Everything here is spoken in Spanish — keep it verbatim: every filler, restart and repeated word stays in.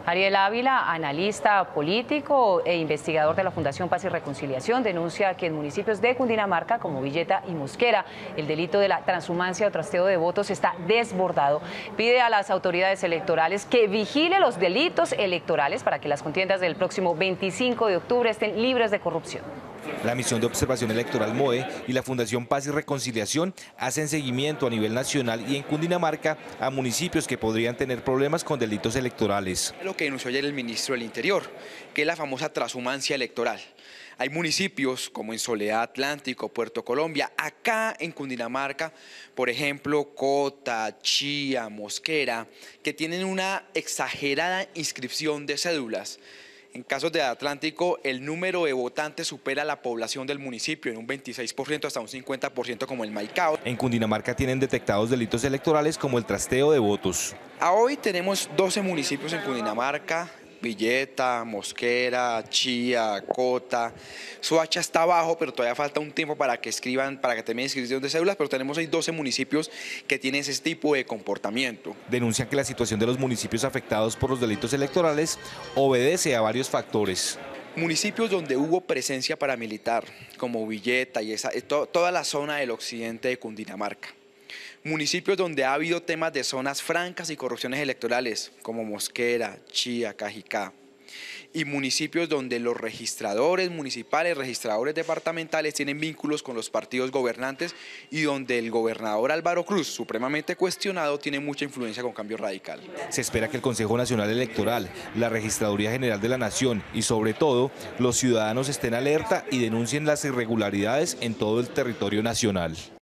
Ariel Ávila, analista político e investigador de la Fundación Paz y Reconciliación, denuncia que en municipios de Cundinamarca, como Villeta y Mosquera, el delito de la transhumancia o trasteo de votos está desbordado. Pide a las autoridades electorales que vigile los delitos electorales para que las contiendas del próximo veinticinco de octubre estén libres de corrupción. La Misión de Observación Electoral M O E y la Fundación Paz y Reconciliación hacen seguimiento a nivel nacional y en Cundinamarca a municipios que podrían tener problemas con delitos electorales. Lo que denunció ayer el ministro del Interior, que es la famosa transhumancia electoral. Hay municipios como en Soledad Atlántico, Puerto Colombia, acá en Cundinamarca, por ejemplo, Cota, Chía, Mosquera, que tienen una exagerada inscripción de cédulas. En casos de Atlántico, el número de votantes supera la población del municipio en un veintiséis por ciento hasta un cincuenta por ciento como el Maicao. En Cundinamarca tienen detectados delitos electorales como el trasteo de votos. A hoy tenemos doce municipios en Cundinamarca, Villeta, Mosquera, Chía, Cota. Soacha está abajo, pero todavía falta un tiempo para que escriban, para que terminen inscripción de cédulas, pero tenemos ahí doce municipios que tienen ese tipo de comportamiento. Denuncian que la situación de los municipios afectados por los delitos electorales obedece a varios factores. Municipios donde hubo presencia paramilitar, como Villeta y esa, to, toda la zona del occidente de Cundinamarca. Municipios donde ha habido temas de zonas francas y corrupciones electorales, como Mosquera, Chía, Cajicá. Y municipios donde los registradores municipales, registradores departamentales tienen vínculos con los partidos gobernantes y donde el gobernador Álvaro Cruz, supremamente cuestionado, tiene mucha influencia con Cambio Radical. Se espera que el Consejo Nacional Electoral, la Registraduría General de la Nación y sobre todo los ciudadanos estén alerta y denuncien las irregularidades en todo el territorio nacional.